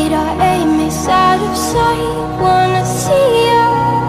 night our aim is out of sight. Wanna see you.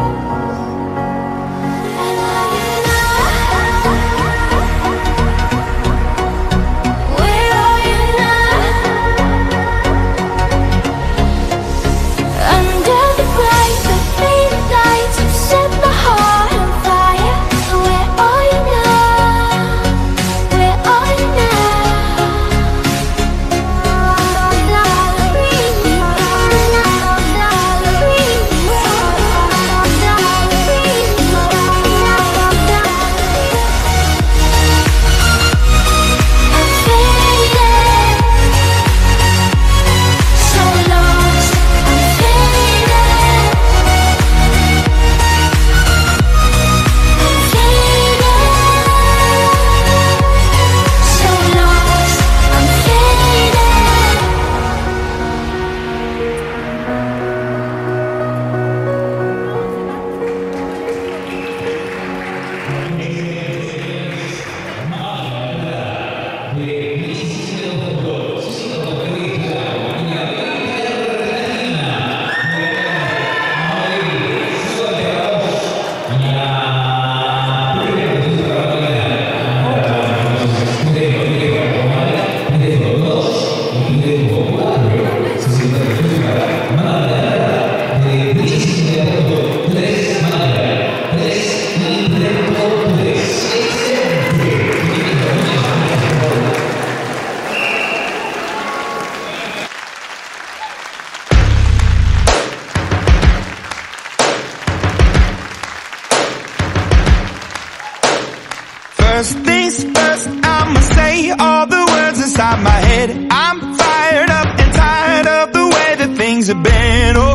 First things first, I'ma say all the words inside my head. I'm fired up and tired of the way that things have been. Oh,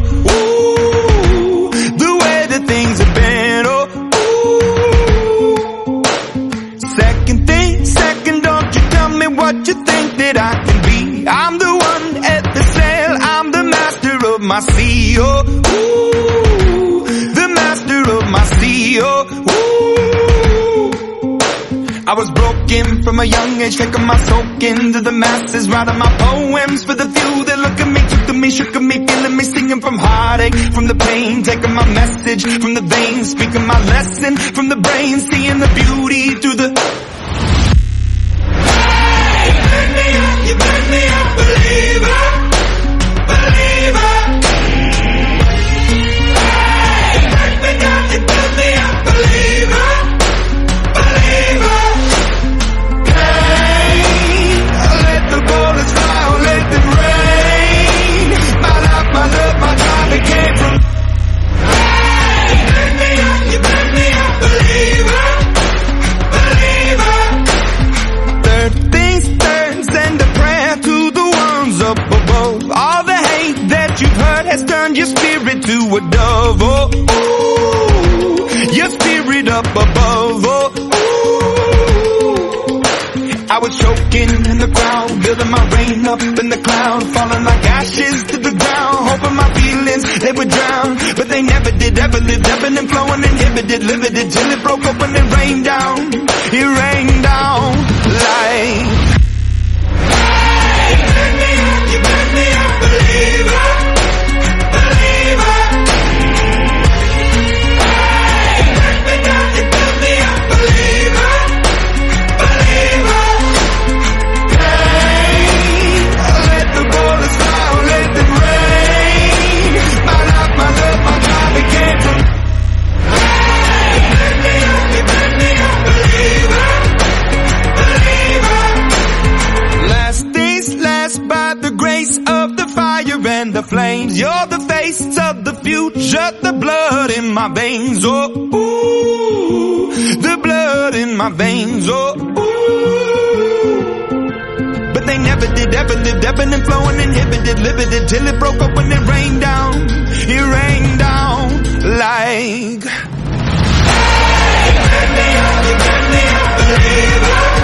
ooh, the way that things have been. Oh, ooh. Second thing, second, don't you tell me what you think that I can be. I'm the one at the sail, I'm the master of my sea. Oh, ooh, the master of my sea. Oh, ooh. I was broken from a young age, taking my soak into the masses, writing my poems for the few that look at me, took to me, shook at me, feeling me, singing from heartache, from the pain, taking my message from the veins, speaking my lesson from the brain, seeing the beauty through the... Hey, you burn me up, believer, believer. Hey, you burn me down, you burn me up, believer, believer. Your spirit to a dove, oh, ooh, your spirit up above, oh, ooh. I was choking in the crowd, building my rain up in the cloud, falling like ashes to the ground, hoping my feelings, they would drown, but they never did, ever lived, ebbing and flowing, inhibited, limited, till it broke open and rained down, it rained down like... Hey, you burn me up, believer. And the flames, you're the face of the future, the blood in my veins, oh, ooh, the blood in my veins, oh, ooh. But they never did, ever lived, ebbing and flowing, inhibited, limited, till it broke open and rained down, it rained down like... Hey, you burn me up, believer.